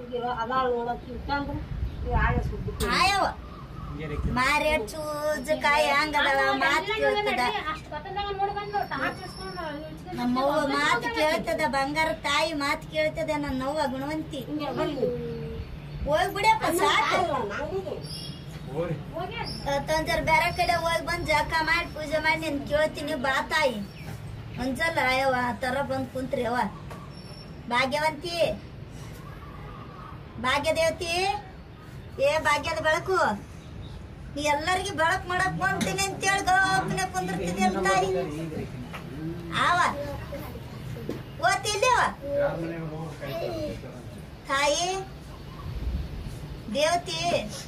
ಆಯವ ಮಾರಿ ಚೂಜ್ ಕಾಯಿ ಹಂಗದ ಮಾತು ಕೇಳ್ತದ ನಮ್ಮವ್ವ ಮಾತು ಕೇಳ್ತದ ಬಂಗಾರ ತಾಯಿ ಮಾತು ಕೇಳ್ತದ ನನ್ನವ್ವ ಗುಣವಂತಿ ಹೋಗ್ಬಿಡಪ್ಪ ಸಾಕು ತಂಜರ್ ಬೇರೆ ಕಡೆ ಹೋಗಿ ಬಂದ್ ಜಕ ಮಾಡಿ ಪೂಜೆ ಮಾಡಿ ನೀನ್ ಕೇಳ್ತೀನಿ ಬಾ ತಾಯಿ ಒಂದ್ಸಲ ಅಯ್ಯವ ತರ ಬಂದ್ ಕುಂತ್ರಿ ಅವ ಭಾಗ್ಯವಂತಿ ಭಾಗ್ಯದೇವತಿ ಏ ಭಾಗ್ಯದ ಬೆಳಕು ನೀ ಎಲ್ಲರಿಗೂ ಬೆಳಕ್ ಮಾಡಕ್ ಬಂತೀನಿ ಅಂತೇಳಿ ಗಪ್ಪನೆ ಕುಂದಿರ್ತಿದ್ಯ ತಾಯಿ ಆವ ಓದ್ತಿಲ್ಲೇವ ತಾಯಿ ದೇವತಿ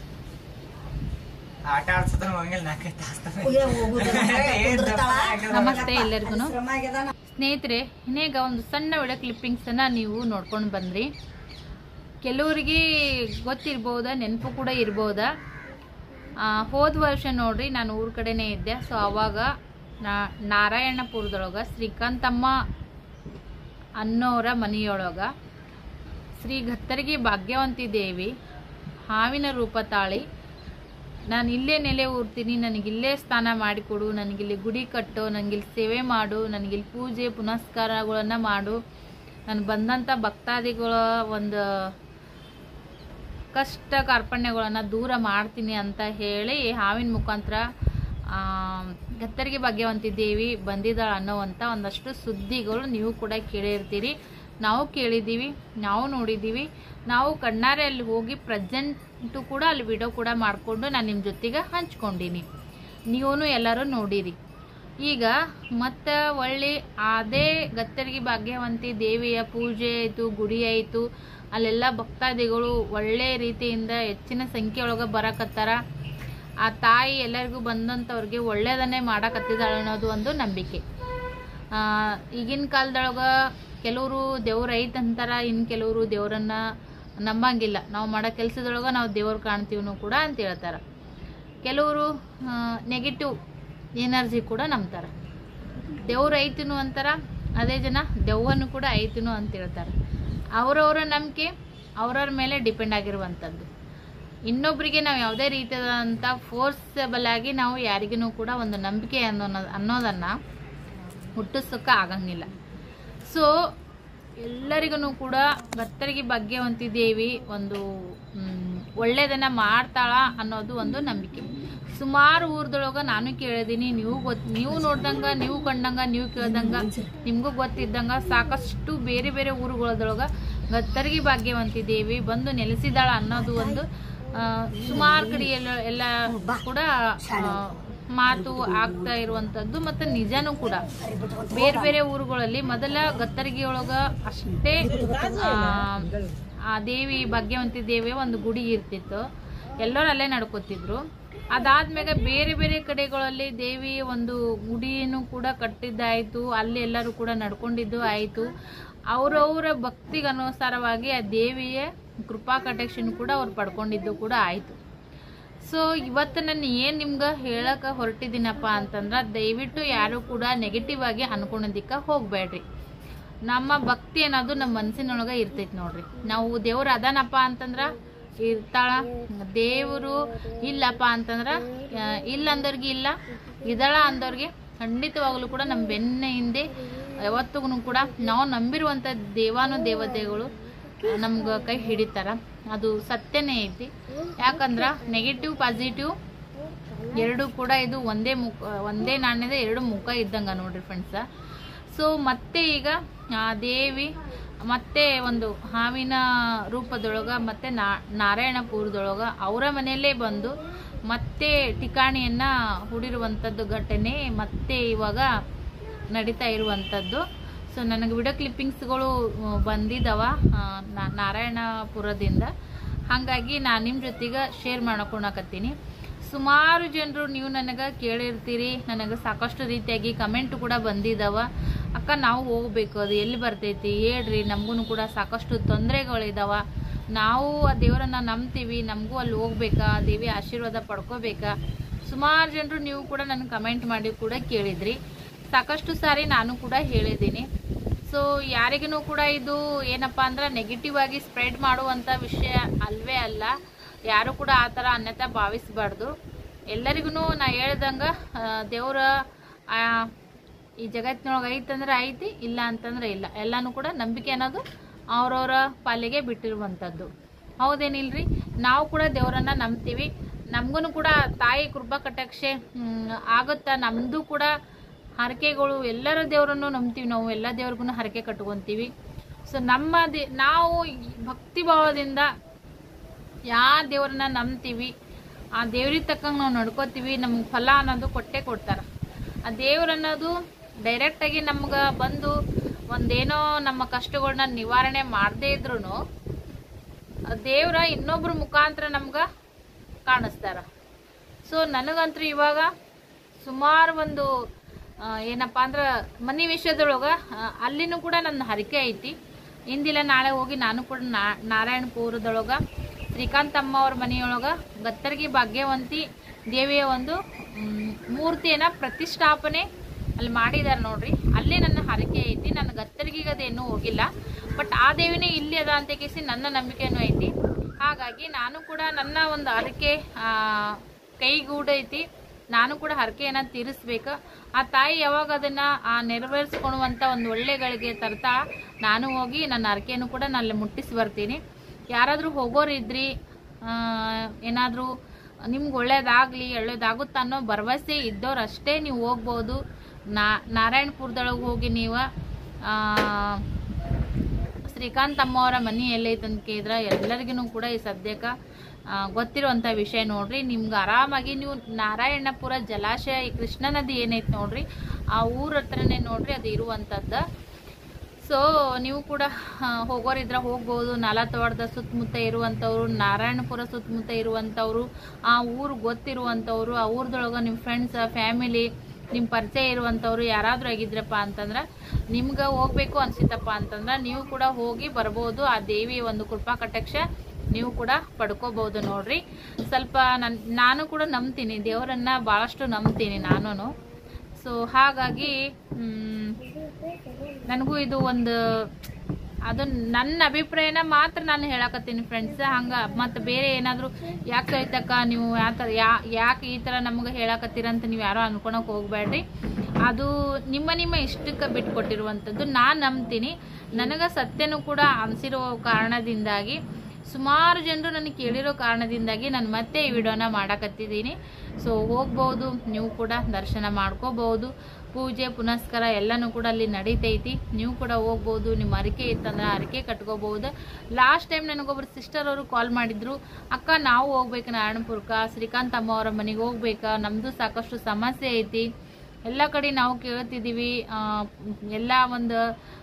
ನಮಸ್ತೆ ಎಲ್ಲರಿಗೂ ಸ್ನೇಹಿತರೆ, ಇನ್ನೇಗ ಒಂದು ಸಣ್ಣ ವಿಡಿಯೋ ಕ್ಲಿಪ್ಪಿಂಗ್ಸ್ ಅನ್ನ ನೀವು ನೋಡ್ಕೊಂಡು ಬಂದ್ರಿ. ಕೆಲವರಿಗೆ ಗೊತ್ತಿರ್ಬೋದ, ನೆನಪು ಕೂಡ ಇರ್ಬೋದ. ಹೋದ ವರ್ಷ ನೋಡ್ರಿ ನಾನು ಊರ ಕಡೆನೇ ಇದ್ದೆ. ಸೊ ಅವಾಗ ನಾರಾಯಣಪುರದೊಳಗ ಶ್ರೀಕಾಂತಮ್ಮ ಅನ್ನೋರ ಮನೆಯೊಳಗ ಶ್ರೀ ಗತ್ತರಿಗೆ ಭಾಗ್ಯವಂತಿ ದೇವಿ ಹಾವಿನ ರೂಪ ತಾಳಿ ನಾನು ಇಲ್ಲೇ ನೆಲೆ ಊರ್ತೀನಿ, ನನಗಿಲ್ಲೇ ಸ್ನಾನ ಮಾಡಿಕೊಡು, ನನಗಿಲ್ಲಿ ಗುಡಿ ಕಟ್ಟು, ನನಗಿಲ್ಲಿ ಸೇವೆ ಮಾಡು, ನನಗಿಲ್ಲಿ ಪೂಜೆ ಪುನಸ್ಕಾರಗಳನ್ನು ಮಾಡು, ನಾನು ಬಂದಂಥ ಭಕ್ತಾದಿಗಳ ಒಂದು ಕಷ್ಟ ಕಾರ್ಪಣ್ಯಗಳನ್ನು ದೂರ ಮಾಡ್ತೀನಿ ಅಂತ ಹೇಳಿ ಹಾವಿನ ಮುಖಾಂತರ ಗತ್ತರಿಗೆ ಭಾಗ್ಯವಂತಿ ದೇವಿ ಬಂದಿದ್ದಾಳೆ ಅನ್ನೋವಂಥ ಒಂದಷ್ಟು ಸುದ್ದಿಗಳು ನೀವು ಕೂಡ ಕೇಳಿರ್ತೀರಿ. ನಾವು ಕೇಳಿದ್ದೀವಿ, ನಾವು ನೋಡಿದ್ದೀವಿ, ನಾವು ಕಣ್ಣಾರೆ ಅಲ್ಲಿ ಹೋಗಿ ಪ್ರೆಸೆಂಟು ಕೂಡ ಅಲ್ಲಿ ವಿಡಿಯೋ ಕೂಡ ಮಾಡಿಕೊಂಡು ನಾನು ನಿಮ್ಮ ಜೊತೆಗೆ ಹಂಚ್ಕೊಂಡೀನಿ. ನೀವೂ ಎಲ್ಲರೂ ನೋಡಿರಿ. ಈಗ ಮತ್ತೆ ಒಳ್ಳೆ ಅದೇ ಗತ್ತರಿಗೆ ಭಾಗ್ಯವಂತಿ ದೇವಿಯ ಪೂಜೆ ಆಯಿತು, ಗುಡಿ ಆಯಿತು, ಅಲ್ಲೆಲ್ಲ ಭಕ್ತಾದಿಗಳು ಒಳ್ಳೆ ರೀತಿಯಿಂದ ಹೆಚ್ಚಿನ ಸಂಖ್ಯೆ ಒಳಗೆ ಬರಕತ್ತಾರ. ಆ ತಾಯಿ ಎಲ್ಲರಿಗೂ ಬಂದಂಥವ್ರಿಗೆ ಒಳ್ಳೆಯದನ್ನೇ ಮಾಡಕತ್ತಿದ್ದಾಳೆ ಅನ್ನೋದು ಒಂದು ನಂಬಿಕೆ. ಈಗಿನ ಕಾಲದೊಳಗೆ ಕೆಲವರು ದೇವ್ರು ಐತೆ ಅಂತಾರ, ಇನ್ನು ಕೆಲವರು ದೇವರನ್ನ ನಂಬಂಗಿಲ್ಲ. ನಾವು ಮಾಡೋ ಕೆಲಸದೊಳಗೆ ನಾವು ದೇವ್ರು ಕಾಣ್ತೀವಿ ಕೂಡ ಅಂತ ಹೇಳ್ತಾರೆ. ಕೆಲವರು ನೆಗೆಟಿವ್ ಎನರ್ಜಿ ಕೂಡ ನಂಬ್ತಾರೆ. ದೇವ್ರು ಐತಿನು ಅಂತಾರ, ಅದೇ ಜನ ದೆವ್ವನು ಕೂಡ ಐತಿನು ಅಂತ ಹೇಳ್ತಾರೆ. ಅವರವರ ನಂಬಿಕೆ ಅವ್ರವ್ರ ಮೇಲೆ ಡಿಪೆಂಡ್ ಆಗಿರುವಂಥದ್ದು. ಇನ್ನೊಬ್ಬರಿಗೆ ನಾವು ಯಾವುದೇ ರೀತಿಯಾದಂಥ ಫೋರ್ಸಬಲ್ ಆಗಿ ನಾವು ಯಾರಿಗೂ ಕೂಡ ಒಂದು ನಂಬಿಕೆ ಅನ್ನೋದನ್ನು ಹುಟ್ಟಿಸೋಕೆ ಆಗಂಗಿಲ್ಲ. ಸೊ ಎಲ್ಲರಿಗೂ ಕೂಡ ಗತ್ತರಿಗೆ ಭಾಗ್ಯವಂತಿ ದೇವಿ ಒಂದು ಒಳ್ಳೆಯದನ್ನು ಮಾಡ್ತಾಳ ಅನ್ನೋದು ಒಂದು ನಂಬಿಕೆ. ಸುಮಾರು ಊರದೊಳಗೆ ನಾನು ಕೇಳಿದ್ದೀನಿ, ನೀವು ನೋಡ್ದಂಗೆ, ನೀವು ಕಂಡಂಗೆ, ನೀವು ಕೇಳ್ದಂಗೆ, ನಿಮಗೂ ಗೊತ್ತಿದ್ದಂಗೆ ಸಾಕಷ್ಟು ಬೇರೆ ಬೇರೆ ಊರುಗಳದೊಳಗೆ ಗತ್ತರಿಗೆ ಭಾಗ್ಯವಂತಿ ದೇವಿ ಬಂದು ನೆಲೆಸಿದಾಳ ಅನ್ನೋದು ಒಂದು ಸುಮಾರು ಕಡೆ ಎಲ್ಲ ಕೂಡ ಮಾತು ಆಗ್ತಾ ಇರುವಂಥದ್ದು ಮತ್ತು ನಿಜನೂ ಕೂಡ. ಬೇರೆ ಬೇರೆ ಊರುಗಳಲ್ಲಿ ಮೊದಲ ಗತ್ತರಿಗೆಯೊಳಗೆ ಅಷ್ಟೇ ಆ ದೇವಿ ಭಾಗ್ಯವಂತಿ ದೇವಿಯ ಒಂದು ಗುಡಿ ಇರ್ತಿತ್ತು, ಎಲ್ಲರೂ ಅಲ್ಲೇ ನಡ್ಕೋತಿದ್ರು. ಅದಾದ್ಮೇಲೆ ಬೇರೆ ಬೇರೆ ಕಡೆಗಳಲ್ಲಿ ದೇವಿ ಒಂದು ಗುಡಿಯನ್ನು ಕೂಡ ಕಟ್ಟಿದ್ದಾಯಿತು, ಅಲ್ಲಿ ಎಲ್ಲರೂ ಕೂಡ ನಡ್ಕೊಂಡಿದ್ದು ಆಯಿತು. ಅವರವರ ಭಕ್ತಿಗೆ ಅನುಸಾರವಾಗಿ ಆ ದೇವಿಯ ಕೃಪಾ ಕಟಾಕ್ಷನ ಕೂಡ ಅವ್ರು ಪಡ್ಕೊಂಡಿದ್ದು ಕೂಡ ಆಯಿತು. ಸೊ ಇವತ್ತು ನಾನು ಏನು ನಿಮ್ಗೆ ಹೇಳಕ್ಕೆ ಹೊರಟಿದ್ದೀನಪ್ಪ ಅಂತಂದ್ರೆ, ದಯವಿಟ್ಟು ಯಾರು ಕೂಡ ನೆಗೆಟಿವ್ ಆಗಿ ಅನ್ಕೊಳೋದಕ್ಕೆ ಹೋಗಬೇಡ್ರಿ. ನಮ್ಮ ಭಕ್ತಿ ಅನ್ನೋದು ನಮ್ಮ ಮನಸ್ಸಿನೊಳಗೆ ಇರ್ತೈತಿ ನೋಡ್ರಿ. ನಾವು ದೇವ್ರು ಅದಾನಪ್ಪ ಅಂತಂದ್ರೆ ಇರ್ತಾಳ, ದೇವರು ಇಲ್ಲಪ್ಪ ಅಂತಂದ್ರೆ ಇಲ್ಲ ಅಂದವ್ರಿಗೆ ಇಲ್ಲ, ಇದಳ ಅಂದವ್ರಿಗೆ ಖಂಡಿತವಾಗಲೂ ಕೂಡ ನಮ್ಮ ಬೆನ್ನ ಹಿಂದೆ ಯಾವತ್ತಿಗೂ ಕೂಡ ನಾವು ನಂಬಿರುವಂಥ ದೇವಾನು ದೇವತೆಗಳು ನಮ್ಗೆ ಕೈ ಹಿಡಿತಾರ. ಅದು ಸತ್ಯನೇ ಐತಿ. ಯಾಕಂದ್ರೆ ನೆಗೆಟಿವ್ ಪಾಸಿಟಿವ್ ಎರಡೂ ಕೂಡ ಇದು ಒಂದೇ ನಾಣ್ಯದ ಎರಡು ಮುಖ ಇದ್ದಂಗೆ ನೋಡ್ರಿ ಫ್ರೆಂಡ್ಸ. ಸೊ ಮತ್ತೆ ಈಗ ದೇವಿ ಮತ್ತೆ ಒಂದು ಹಾವಿನ ರೂಪದೊಳಗೆ ಮತ್ತೆ ನಾರಾಯಣಪುರದೊಳಗೆ ಅವರ ಮನೆಯಲ್ಲೇ ಬಂದು ಮತ್ತೆ ಠಿಕಾಣಿಯನ್ನು ಹೂಡಿರುವಂಥದ್ದು ಘಟನೆ ಮತ್ತೆ ಇವಾಗ ನಡೀತಾ ಇರುವಂಥದ್ದು. ಸೊ ನನಗೆ ವಿಡಿಯೋ ಕ್ಲಿಪ್ಪಿಂಗ್ಸ್ಗಳು ಬಂದಿದ್ದಾವ ನಾರಾಯಣಪುರದಿಂದ, ಹಾಗಾಗಿ ನಾನು ನಿಮ್ಮ ಜೊತೆಗೆ ಶೇರ್ ಮಾಡ್ಕೊಳಕತ್ತೀನಿ. ಸುಮಾರು ಜನರು ನೀವು ನನಗೆ ಕೇಳಿರ್ತೀರಿ, ನನಗೆ ಸಾಕಷ್ಟು ರೀತಿಯಾಗಿ ಕಮೆಂಟ್ ಕೂಡ ಬಂದಿದ್ದಾವ. ಅಕ್ಕ ನಾವು ಹೋಗ್ಬೇಕು, ಅದು ಎಲ್ಲಿ ಬರ್ತೈತಿ ಹೇಳ್ರಿ, ನಮಗೂ ಕೂಡ ಸಾಕಷ್ಟು ತೊಂದರೆಗಳಿದ್ದಾವ, ನಾವು ಆ ದೇವರನ್ನು ನಂಬ್ತೀವಿ, ನಮಗೂ ಅಲ್ಲಿ ಹೋಗ್ಬೇಕಾ, ದೇವಿ ಆಶೀರ್ವಾದ ಪಡ್ಕೋಬೇಕಾ. ಸುಮಾರು ಜನರು ನೀವು ಕೂಡ ನನಗೆ ಕಮೆಂಟ್ ಮಾಡಿ ಕೂಡ ಕೇಳಿದ್ರಿ. ಸಾಕಷ್ಟು ಸಾರಿ ನಾನು ಕೂಡ ಹೇಳಿದ್ದೀನಿ. ಸೊ ಯಾರಿಗೂ ಕೂಡ ಇದು ಏನಪ್ಪ ಅಂದ್ರೆ ನೆಗೆಟಿವ್ ಆಗಿ ಸ್ಪ್ರೆಡ್ ಮಾಡುವಂಥ ವಿಷಯ ಅಲ್ವೇ ಅಲ್ಲ. ಯಾರು ಕೂಡ ಆ ಥರ ಅನ್ಯತಾ ಭಾವಿಸಬಾರ್ದು. ಎಲ್ಲರಿಗೂ ನಾ ಹೇಳ್ದಂಗೆ ದೇವ್ರ ಈ ಜಗತ್ತಿನೊಳಗೆ ಐತಂದ್ರೆ ಐತಿ, ಇಲ್ಲ ಅಂತಂದ್ರೆ ಇಲ್ಲ. ಎಲ್ಲನೂ ಕೂಡ ನಂಬಿಕೆ ಅನ್ನೋದು ಅವ್ರವ್ರ ಪಾಲಿಗೆ ಬಿಟ್ಟಿರುವಂಥದ್ದು. ಹೌದೇನಿಲ್ರಿ? ನಾವು ಕೂಡ ದೇವರನ್ನ ನಂಬ್ತೀವಿ. ನಮಗೂ ಕೂಡ ತಾಯಿ ಕೃಪಾ ಕಟಾಕ್ಷೆ ಆಗುತ್ತಾ. ನಮ್ಮದು ಕೂಡ ಹರಕೆಗಳು, ಎಲ್ಲರ ದೇವರನ್ನು ನಂಬ್ತೀವಿ. ನಾವು ಎಲ್ಲ ದೇವ್ರಿಗೂ ಹರಕೆ ಕಟ್ಕೊತೀವಿ. ಸೊ ನಾವು ಭಕ್ತಿ ಭಾವದಿಂದ ಯಾವ ದೇವ್ರನ್ನ ನಂಬ್ತೀವಿ, ಆ ದೇವ್ರಿಗೆ ತಕ್ಕಂಗೆ ನಾವು ನಡ್ಕೋತೀವಿ, ನಮ್ಗೆ ಫಲ ಅನ್ನೋದು ಕೊಟ್ಟೆ ಕೊಡ್ತಾರೆ. ಆ ದೇವ್ರನ್ನೋದು ಡೈರೆಕ್ಟಾಗಿ ನಮ್ಗೆ ಬಂದು ಒಂದೇನೋ ನಮ್ಮ ಕಷ್ಟಗಳನ್ನ ನಿವಾರಣೆ ಮಾಡದೇ ಇದ್ರೂ ದೇವ್ರ ಇನ್ನೊಬ್ರ ಮುಖಾಂತರ ನಮ್ಗೆ ಕಾಣಿಸ್ತಾರ. ಸೊ ನನಗಂತೂ ಇವಾಗ ಸುಮಾರು ಒಂದು ಏನಪ್ಪ ಅಂದ್ರೆ ಮನೆ ವಿಷಯದೊಳಗೆ ಅಲ್ಲಿನೂ ಕೂಡ ನನ್ನ ಹರಕೆ ಐತಿ. ಇಂದಿಲ್ಲ ನಾಳೆ ಹೋಗಿ ನಾನು ಕೂಡ ನಾರಾಯಣಪುರದೊಳಗೆ ಶ್ರೀಕಾಂತಮ್ಮ ಅವ್ರ ಮನೆಯೊಳಗೆ ಗತ್ತರ್ಗಿ ಭಾಗ್ಯವಂತಿ ದೇವಿಯ ಒಂದು ಮೂರ್ತಿಯನ್ನು ಪ್ರತಿಷ್ಠಾಪನೆ ಅಲ್ಲಿ ಮಾಡಿದ್ದಾರೆ ನೋಡ್ರಿ. ಅಲ್ಲೇ ನನ್ನ ಹರಕೆ ಐತಿ. ನನ್ನ ಗತ್ತರ್ಗಿಗೆ ಅದೇನೂ ಹೋಗಿಲ್ಲ, ಬಟ್ ಆ ದೇವಿನೇ ಇಲ್ಲಿ ಅದ ಅಂತ ಕೇಸಿ ನನ್ನ ನಂಬಿಕೆನೂ ಐತಿ. ಹಾಗಾಗಿ ನಾನು ಕೂಡ ನನ್ನ ಒಂದು ಹರಕೆ ಕೈಗೂಡೈತಿ. ನಾನು ಕೂಡ ಹರಕೆಯನ್ನು ತೀರಿಸ್ಬೇಕು. ಆ ತಾಯಿ ಯಾವಾಗ ಅದನ್ನು ನೆರವೇರಿಸ್ಕೊಳುವಂಥ ಒಂದು ಒಳ್ಳೆಗಳಿಗೆ ತರ್ತಾ ನಾನು ಹೋಗಿ ನನ್ನ ಹರಕೆಯನ್ನು ಕೂಡ ನಾನು ಮುಟ್ಟಿಸಿ ಬರ್ತೀನಿ. ಯಾರಾದರೂ ಹೋಗೋರಿದ್ರಿ, ಏನಾದರೂ ನಿಮ್ಗೆ ಒಳ್ಳೇದಾಗುತ್ತಾ ಅನ್ನೋ ಭರವಸೆ ಇದ್ದವ್ರು ಅಷ್ಟೇ ನೀವು ಹೋಗ್ಬೋದು. ನಾರಾಯಣಪುರದೊಳಗೆ ಹೋಗಿ ನೀವು ಶ್ರೀಕಾಂತಮ್ಮ ಅವರ ಮನೆ ಎಲ್ಲೈತೆ ಅಂತ ಕೇಳಿದ್ರೆ ಎಲ್ಲರಿಗೂ ಕೂಡ ಈ ಸದ್ಯಕ್ಕೆ ಗೊತ್ತಿರುವಂಥ ವಿಷಯ ನೋಡ್ರಿ. ನಿಮ್ಗೆ ಆರಾಮಾಗಿ ನೀವು ನಾರಾಯಣಪುರ ಜಲಾಶಯ, ಈ ಕೃಷ್ಣ ನದಿ ಏನೈತೆ ನೋಡ್ರಿ, ಆ ಊರ ಹತ್ರನೇ ನೋಡ್ರಿ ಅದು ಇರುವಂಥದ್ದು. ಸೊ ನೀವು ಕೂಡ ಹೋಗೋರಿದ್ರೆ ಹೋಗ್ಬೋದು. ನಾಲತವಾಡದ ಸುತ್ತಮುತ್ತ ಇರುವಂಥವ್ರು, ನಾರಾಯಣಪುರ ಸುತ್ತಮುತ್ತ ಇರುವಂಥವ್ರು, ಆ ಊರು ಗೊತ್ತಿರುವಂಥವ್ರು, ಆ ಊರದೊಳಗೆ ನಿಮ್ಮ ಫ್ರೆಂಡ್ಸ್, ಫ್ಯಾಮಿಲಿ, ನಿಮ್ಮ ಪರಿಚಯ ಇರುವಂಥವ್ರು ಯಾರಾದರೂ ಆಗಿದ್ರಪ್ಪ ಅಂತಂದ್ರೆ, ನಿಮ್ಗೆ ಹೋಗ್ಬೇಕು ಅನ್ಸಿತಪ್ಪ ಅಂತಂದ್ರೆ ನೀವು ಕೂಡ ಹೋಗಿ ಬರ್ಬೋದು. ಆ ದೇವಿಯ ಒಂದು ಕೃಪಾ ಕಟಾಕ್ಷ ನೀವು ಕೂಡ ಪಡ್ಕೋಬಹುದು ನೋಡ್ರಿ. ಸ್ವಲ್ಪ ನಾನು ಕೂಡ ನಂಬ್ತೀನಿ, ದೇವರನ್ನ ಭಾಳಷ್ಟು ನಂಬ್ತೀನಿ ನಾನು. ಸೊ ಹಾಗಾಗಿ ನನಗೂ ಇದು ಒಂದು ಅದು ನನ್ನ ಅಭಿಪ್ರಾಯನ ಮಾತ್ರ ನಾನು ಹೇಳಕತ್ತೀನಿ ಫ್ರೆಂಡ್ಸ್. ಹಂಗೆ ಮತ್ತು ಬೇರೆ ಏನಾದರೂ ಯಾಕೆ ಐತಕ್ಕ ನೀವು ಯಾಕೆ ಈ ಥರ ನಮ್ಗೆ ಹೇಳಕತ್ತೀರಂತ ನೀವು ಯಾರೋ ಅನ್ಕೊಳಕ್ಕೆ ಹೋಗ್ಬೇಡ್ರಿ. ಅದು ನಿಮ್ಮ ಇಷ್ಟಕ್ಕೆ ಬಿಟ್ಕೊಟ್ಟಿರುವಂಥದ್ದು. ನಾನು ನಂಬ್ತೀನಿ. ನನಗೆ ಸತ್ಯನೂ ಕೂಡ ಅನಿಸಿರೋ ಕಾರಣದಿಂದಾಗಿ, ಸುಮಾರು ಜನರು ನನಗೆ ಕೇಳಿರೋ ಕಾರಣದಿಂದಾಗಿ ನಾನು ಮತ್ತೆ ಈ ವಿಡಿಯೋನ ಮಾಡಕತ್ತಿದ್ದೀನಿ. ಸೊ ಹೋಗ್ಬೋದು, ನೀವು ಕೂಡ ದರ್ಶನ ಮಾಡ್ಕೋಬಹುದು. ಪೂಜೆ ಪುನಸ್ಕಾರ ಎಲ್ಲನೂ ಕೂಡ ಅಲ್ಲಿ ನಡೀತೈತಿ. ನೀವು ಕೂಡ ಹೋಗ್ಬೋದು. ನಿಮ್ಮ ಹರಕೆ ಇತ್ತಂದ್ರೆ ಹರಕೆ ಕಟ್ಕೋಬಹುದು. ಲಾಸ್ಟ್ ಟೈಮ್ ನನಗೊಬ್ರು ಸಿಸ್ಟರ್ ಅವರು ಕಾಲ್ ಮಾಡಿದ್ರು, ಅಕ್ಕ ನಾವು ಹೋಗ್ಬೇಕು ನಾರಾಯಣಪುರಕ್ಕೆ, ಶ್ರೀಕಾಂತಮ್ಮ ಅವರ ಮನೆಗೆ ಹೋಗ್ಬೇಕಾ, ನಮ್ಮದು ಸಾಕಷ್ಟು ಸಮಸ್ಯೆ ಐತಿ, ಎಲ್ಲ ಕಡೆ ನಾವು ಕೇಳ್ತಿದ್ದೀವಿ, ಎಲ್ಲ ಒಂದು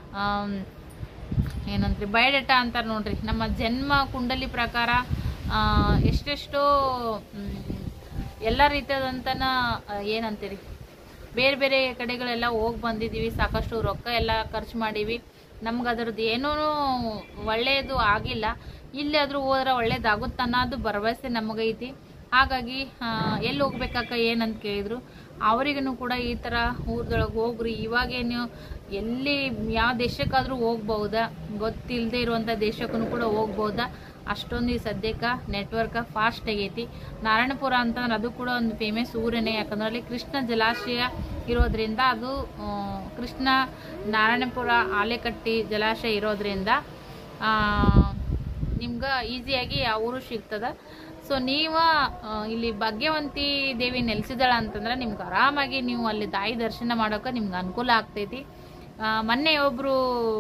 ಏನಂತ್ರಿ ಬಯೋಡೇಟಾ ಅಂತಾರೆ ನೋಡ್ರಿ, ನಮ್ಮ ಜನ್ಮ ಕುಂಡಲಿ ಪ್ರಕಾರ ಎಷ್ಟೆಷ್ಟೋ ಎಲ್ಲ ರೀತಿಯಾದಂತನ ಏನಂತೀರಿ ಬೇರೆ ಬೇರೆ ಕಡೆಗಳೆಲ್ಲ ಹೋಗಿ ಬಂದಿದ್ದೀವಿ. ಸಾಕಷ್ಟು ರೊಕ್ಕ ಎಲ್ಲ ಖರ್ಚು ಮಾಡೀವಿ. ನಮ್ಗೆ ಅದರದ್ದು ಏನೂ ಒಳ್ಳೆಯದು ಆಗಿಲ್ಲ. ಇಲ್ಲಾದರೂ ಹೋದ್ರೆ ಒಳ್ಳೇದಾಗುತ್ತೆ ಅನ್ನೋದು ಭರವಸೆ ನಮಗೈತಿ. ಹಾಗಾಗಿ ಎಲ್ಲಿ ಹೋಗ್ಬೇಕಕ್ಕ ಏನಂತ ಕೇಳಿದ್ರು. ಅವರಿಗೂ ಕೂಡ ಈ ಥರ ಊರದೊಳಗೆ ಹೋಗ್ರಿ, ಇವಾಗೇನು ಎಲ್ಲಿ ಯಾವ ದೇಶಕ್ಕಾದರೂ ಹೋಗ್ಬೋದಾ, ಗೊತ್ತಿಲ್ಲದೆ ಇರುವಂಥ ದೇಶಕ್ಕೂ ಕೂಡ ಹೋಗ್ಬೋದಾ. ಅಷ್ಟೊಂದು ಈ ಸದ್ಯಕ್ಕೆ ನೆಟ್ವರ್ಕ್ ಫಾಸ್ಟ್ ಆಗೈತಿ. ನಾರಾಯಣಪುರ ಅಂತಂದ್ರೆ ಅದು ಕೂಡ ಒಂದು ಫೇಮಸ್ ಊರೇನೆ. ಯಾಕಂದ್ರೆ ಅಲ್ಲಿ ಕೃಷ್ಣ ಜಲಾಶಯ ಇರೋದ್ರಿಂದ, ಅದು ಕೃಷ್ಣ ನಾರಾಯಣಪುರ ಆಲೆಕಟ್ಟಿ ಜಲಾಶಯ ಇರೋದ್ರಿಂದ ನಿಮ್ಗೆ ಈಸಿಯಾಗಿ ಆ ಊರು ಸಿಗ್ತದೆ. ಸೊ ನೀವು ಇಲ್ಲಿ ಭಾಗ್ಯವಂತಿ ದೇವಿ ನೆಲೆಸಿದಾಳ ಅಂತಂದ್ರೆ ನಿಮ್ಗೆ ಆರಾಮಾಗಿ ನೀವು ಅಲ್ಲಿ ತಾಯಿ ದರ್ಶನ ಮಾಡೋಕೆ ನಿಮ್ಗೆ ಅನುಕೂಲ ಆಗ್ತೈತಿ. ಮೊನ್ನೆ ಒಬ್ಬರು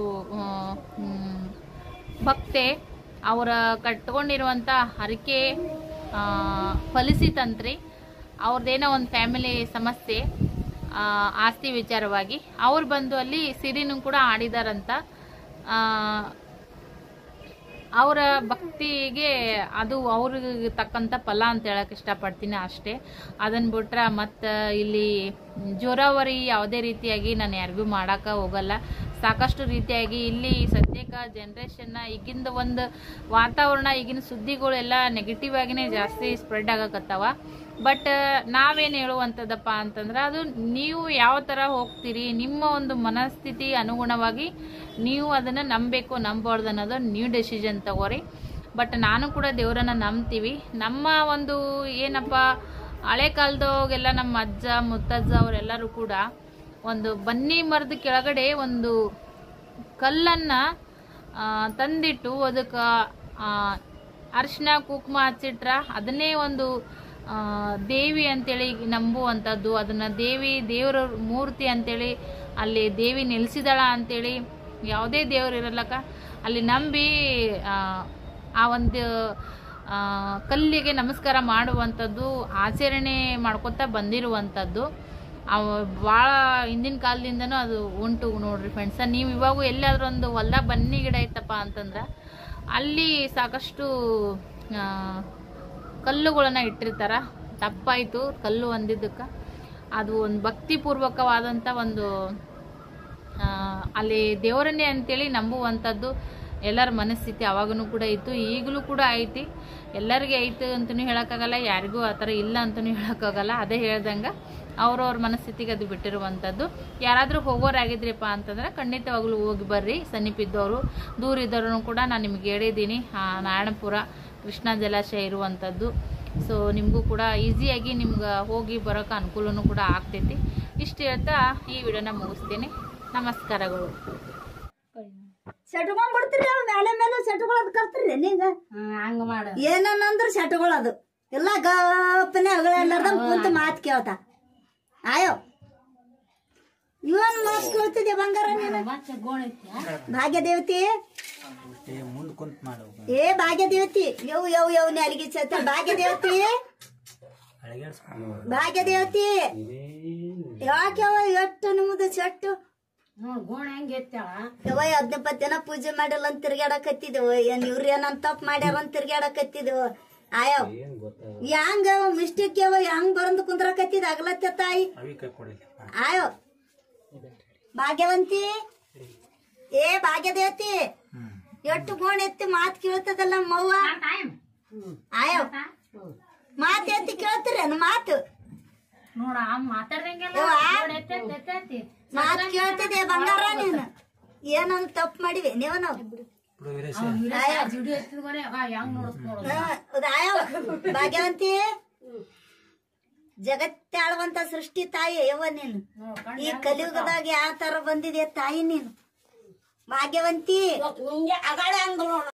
ಭಕ್ತೆ ಅವರ ಕಟ್ಕೊಂಡಿರುವಂಥ ಹರಕೆ ಫಲಿಸಿತಂತ್ರಿ. ಅವ್ರದ್ದೇನೋ ಒಂದು ಫ್ಯಾಮಿಲಿ ಸಮಸ್ಯೆ, ಆಸ್ತಿ ವಿಚಾರವಾಗಿ ಅವ್ರು ಬಂದು ಅಲ್ಲಿ ಸಿರಿನೂ ಕೂಡ ಆಡಿದಾರಂತ. ಅವರ ಭಕ್ತಿಗೆ ಅದು ಅವ್ರಿಗೆ ತಕ್ಕಂಥ ಫಲ ಅಂತ ಹೇಳಕ್ಕೆ ಇಷ್ಟಪಡ್ತೀನಿ ಅಷ್ಟೇ. ಅದನ್ನು ಬಿಟ್ರೆ ಮತ್ತು ಇಲ್ಲಿ ಜೋರಾವರಿ ಯಾವುದೇ ರೀತಿಯಾಗಿ ನಾನು ಯಾರಿಗೂ ಮಾಡೋಕೆ ಹೋಗಲ್ಲ. ಸಾಕಷ್ಟು ರೀತಿಯಾಗಿ ಇಲ್ಲಿ ಸದ್ಯಕ್ಕೆ ಜನ್ರೇಷನ್ನ ಈಗಿಂದ ಒಂದು ವಾತಾವರಣ, ಈಗಿನ ಸುದ್ದಿಗಳೆಲ್ಲ ನೆಗೆಟಿವ್ ಆಗಿನೇ ಜಾಸ್ತಿ ಸ್ಪ್ರೆಡ್ ಆಗಕತ್ತವ. ಬಟ್ ನಾವೇನು ಹೇಳುವಂಥದ್ದಪ್ಪ ಅಂತಂದ್ರೆ ಅದು ನೀವು ಯಾವ ಥರ ಹೋಗ್ತೀರಿ, ನಿಮ್ಮ ಒಂದು ಮನಸ್ಥಿತಿ ಅನುಗುಣವಾಗಿ ನೀವು ಅದನ್ನು ನಂಬಬೇಕು ನಂಬಬಾರ್ದು ಅನ್ನೋದು ನೀವು ಡೆಸಿಷನ್ ತಗೋರಿ. ಬಟ್ ನಾನು ಕೂಡ ದೇವರನ್ನ ನಂಬ್ತೀವಿ. ನಮ್ಮ ಒಂದು ಏನಪ್ಪ ಹಳೆ ಕಾಲದಾಗೆಲ್ಲ ನಮ್ಮ ಅಜ್ಜ ಮುತ್ತಜ್ಜ ಅವರೆಲ್ಲರೂ ಕೂಡ ಒಂದು ಬನ್ನಿ ಮರದ ಕೆಳಗಡೆ ಒಂದು ಕಲ್ಲನ್ನು ತಂದಿಟ್ಟು ಅದಕ್ಕೆ ಅರಿಶಿನ ಕುಂಕುಮ ಹಚ್ಚಿಟ್ರ ಅದನ್ನೇ ಒಂದು ದೇವಿ ಅಂತೇಳಿ ನಂಬುವಂಥದ್ದು, ಅದನ್ನು ದೇವರ ಮೂರ್ತಿ ಅಂತೇಳಿ ಅಲ್ಲಿ ದೇವಿ ನೆಲೆಸಿದಾಳ ಅಂತೇಳಿ ಯಾವುದೇ ದೇವರು ಇರಲ್ಲಕ್ಕ ಅಲ್ಲಿ ನಂಬಿ ಆ ಒಂದು ಕಲ್ಲಿಗೆ ನಮಸ್ಕಾರ ಮಾಡುವಂಥದ್ದು ಆಚರಣೆ ಮಾಡ್ಕೊತಾ ಬಂದಿರುವಂಥದ್ದು ಭಾಳ ಹಿಂದಿನ ಕಾಲದಿಂದನೂ ಅದು ಉಂಟು ನೋಡ್ರಿ ಫ್ರೆಂಡ್ಸ. ನೀವು ಇವಾಗೂ ಎಲ್ಲಾದ್ರೂ ಒಂದು ಹೊಲ್ದಾಗ ಬನ್ನಿ ಗಿಡ ಇತ್ತಪ್ಪ ಅಂತಂದ್ರೆ ಅಲ್ಲಿ ಸಾಕಷ್ಟು ಕಲ್ಲುಗಳನ್ನ ಇಟ್ಟಿರ್ತಾರ. ತಪ್ಪಾಯಿತು ಕಲ್ಲು ಅಂದಿದ್ದಕ್ಕೆ, ಅದು ಒಂದು ಭಕ್ತಿಪೂರ್ವಕವಾದಂಥ ಒಂದು ಅಲ್ಲಿ ದೇವರನ್ನೇ ಅಂತೇಳಿ ನಂಬುವಂಥದ್ದು ಎಲ್ಲರ ಮನಸ್ಥಿತಿ ಅವಾಗೂ ಕೂಡ ಇತ್ತು, ಈಗಲೂ ಕೂಡ ಐತಿ. ಎಲ್ಲರಿಗೆ ಐತೆ ಅಂತಲೂ ಹೇಳೋಕ್ಕಾಗಲ್ಲ, ಯಾರಿಗೂ ಆ ಥರ ಇಲ್ಲ ಅಂತಲೂ ಹೇಳೋಕ್ಕಾಗಲ್ಲ. ಅದೇ ಹೇಳ್ದಂಗೆ ಅವ್ರವ್ರ ಮನಸ್ಥಿತಿಗೆ ಅದು ಬಿಟ್ಟಿರುವಂಥದ್ದು. ಯಾರಾದರೂ ಹೋಗೋರಾಗಿದ್ರಿಪ್ಪ ಅಂತಂದ್ರೆ ಖಂಡಿತವಾಗ್ಲೂ ಹೋಗಿ ಬರ್ರಿ. ಸಮೀಪಿದ್ದವರು ದೂರ ಇದ್ದವ್ರೂ ಕೂಡ ನಾನು ನಿಮ್ಗೆ ಹೇಳಿದ್ದೀನಿ, ನಾರಾಯಣಪುರ ಕೃಷ್ಣ ಜಲಾಶಯ ಇರುವಂಥದ್ದು. ಸೊ ನಿಮಗೂ ಕೂಡ ಈಸಿಯಾಗಿ ನಿಮ್ಗೆ ಹೋಗಿ ಬರೋಕೆ ಅನುಕೂಲನೂ ಕೂಡ ಆಗ್ತೈತಿ. ಇಷ್ಟು ಹೇಳ್ತಾ ಈ ವಿಡಿಯೋನ ಮುಗಿಸ್ತೀನಿ. ನಮಸ್ಕಾರಗಳು. ಸೆಟ್ಕೊಂಡ್ಬಿಡ್ತೀರಿ ಅವ್ ಮೇಲೆ ಮೇಲೆ ಸೆಟ್ಕೊಳ್ಳೋದು ಕಲ್ತ್ರಿ ನೀಗ ಹಂಗ ಮಾಡ ಏನಂದ್ರ ಸೆಟ್ಕೊಳ್ಳೋದು ಎಲ್ಲ ಗಪ್ಪನೆ ಅಗಳೆಲ್ಲಾರ್ದಂಗ ಕುಂತ ಮಾತು ಕೇಳ್ತಾ ಆಯೋ ಇವನ್ ಮಾತು ಕೇಳ್ತಿದ್ದೆ ಬಂಗಾರ ನೀನು ಭಾಗ್ಯದೇವತಿ ಏ ಭಾಗ್ಯದೇವತಿ ಯವ್ ಅಲ್ಲಿಗೆ ಚತ್ತ ಭಾಗ್ಯದೇವತಿ ಭಾಗ್ಯದೇವತಿ ಯಾಕ್ಯವ ಎಷ್ಟು ನಿಮ್ದು ಸೆಟ್ಟು ಯವ್ವ 15 ದಿನ ಪೂಜೆ ಮಾಡಿಲ್ಲ ಅಂತ ತಿರ್ಗಾಡಕತ್ತಿದೆವು. ಏನ್ ಇವ್ರ ಏನಂತ ತಪ್ಪು ಮಾಡ್ಯಾರ ಅಂತ ತಿರ್ಗಾಡಕತ್ತಿದೆವು. ಆಯವ್ ಹೆಂಗ ಮಿಸ್ಟೇಕ್ ಯಾವ ಹೆಂಗ್ ಬರಂದು ಕುಂದ್ರಕತ್ತಿದ ಆಗ್ಲತ್ತ ತಾಯಿ ಆಯೋ ಭಾಗ್ಯವಂತಿ ಏ ಭಾಗ್ಯದೇವತಿ ಎಷ್ಟು ಗೋಣ ಎತ್ತಿ ಮಾತ್ ಕೇಳ್ತದಲ್ಲ ಮವ್ವ ಆಯೋ ಮಾತ್ ಎತ್ತಿ ಕೇಳ್ತೀರೇನು ಮಾತು ಮಾತ್ ಕೇಳ್ತಿದೆ ಬಂಗಾರ ನೀನು ಏನಂತ ತಪ್ಪು ಮಾಡಿವಿ ನೀವು ನಾವು ಭಾಗ್ಯವಂತಿ ಜಗತ್ತಾಳುವಂತ ಸೃಷ್ಟಿ ತಾಯಿ ಯವ್ವ ನೀನು ಈ ಕಲಿಯುಗದಾಗ ಯಾವ ತರ ಬಂದಿದೆ ತಾಯಿ ನೀನು ಭಾಗ್ಯವಂತಿ